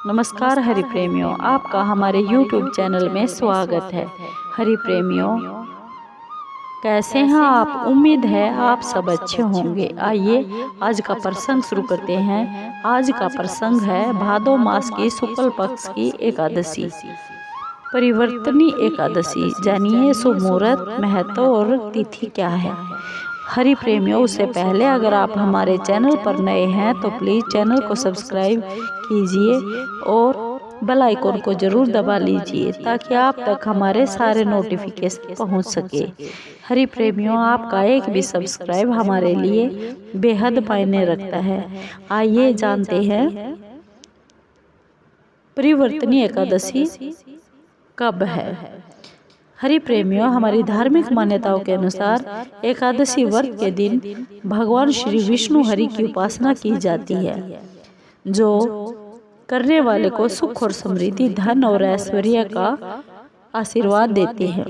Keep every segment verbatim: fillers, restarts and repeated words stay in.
नमस्कार हरि प्रेमियों, आपका हमारे यूट्यूब चैनल में स्वागत है। हरि प्रेमियों, कैसे हैं आप? उम्मीद है आप सब अच्छे होंगे। आइए आज का प्रसंग शुरू करते हैं। आज का प्रसंग है भादो मास की शुक्ल पक्ष की एकादशी, परिवर्तनी एकादशी। जानिए शुभ मुहूर्त, महत्व और तिथि क्या है। हरि प्रेमियों, उससे पहले अगर आप हमारे चैनल पर नए हैं तो प्लीज़ चैनल को सब्सक्राइब कीजिए और बेल आइकन को ज़रूर दबा लीजिए ताकि आप तक हमारे सारे नोटिफिकेशन पहुंच सके। हरि प्रेमियों, आपका एक भी सब्सक्राइब हमारे लिए बेहद मायने रखता है। आइए जानते हैं परिवर्तनी एकादशी कब है। हरि प्रेमियों, हमारी धार्मिक मान्यताओं के अनुसार एकादशी व्रत के दिन भगवान श्री विष्णु हरि की उपासना की जाती है, जो करने वाले को सुख और समृद्धि, धन और ऐश्वर्य का आशीर्वाद देते हैं।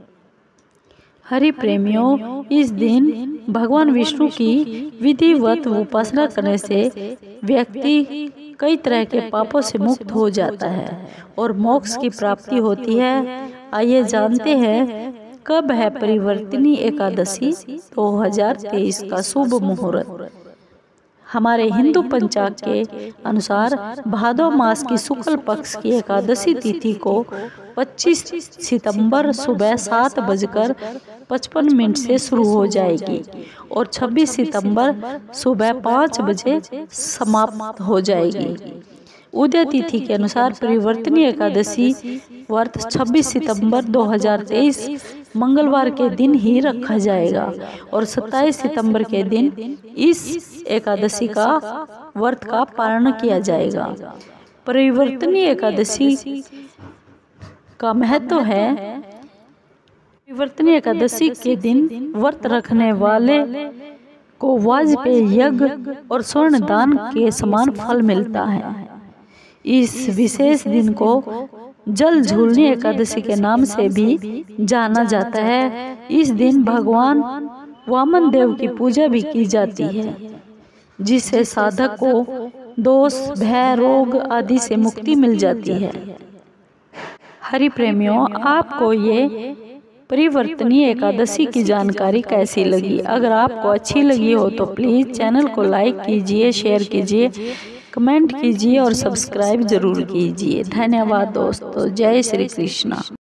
हरि प्रेमियों, इस दिन भगवान विष्णु की विधिवत उपासना करने से व्यक्ति कई तरह के पापों से मुक्त हो जाता है और मोक्ष की प्राप्ति होती है। आइए जानते हैं कब है परिवर्तनी एकादशी दो हज़ार तेईस का शुभ मुहूर्त। हमारे हिंदू पंचांग के अनुसार भादो मास की शुक्ल पक्ष की एकादशी तिथि को पच्चीस सितंबर सुबह सात बजकर पचपन मिनट से शुरू हो जाएगी और छब्बीस सितंबर सुबह पाँच बजे समाप्त हो जाएगी। उदय तिथि के अनुसार परिवर्तनी एकादशी व्रत छब्बीस सितंबर दो हज़ार तेईस मंगलवार के दिन ही रखा जाएगा और सत्ताईस सितंबर के दिन इस एकादशी का व्रत का पारण किया जाएगा। परिवर्तनी एकादशी का महत्व है। परिवर्तनी एकादशी के दिन व्रत रखने वाले को वाजपेय यज्ञ और स्वर्ण दान के समान फल मिलता है। इस विशेष दिन को जल झूलनी एकादशी के नाम से भी जाना जाता है। इस दिन भगवान वामन देव की पूजा भी की जाती है, जिससे साधक को दोष, भय, रोग आदि से मुक्ति मिल जाती है। हरि प्रेमियों, आपको ये परिवर्तनी एकादशी की जानकारी कैसी लगी? अगर आपको अच्छी लगी हो तो प्लीज़ चैनल को लाइक कीजिए, शेयर कीजिए, कमेंट कीजिए और सब्सक्राइब जरूर कीजिए। धन्यवाद दोस्तों। जय श्री कृष्णा।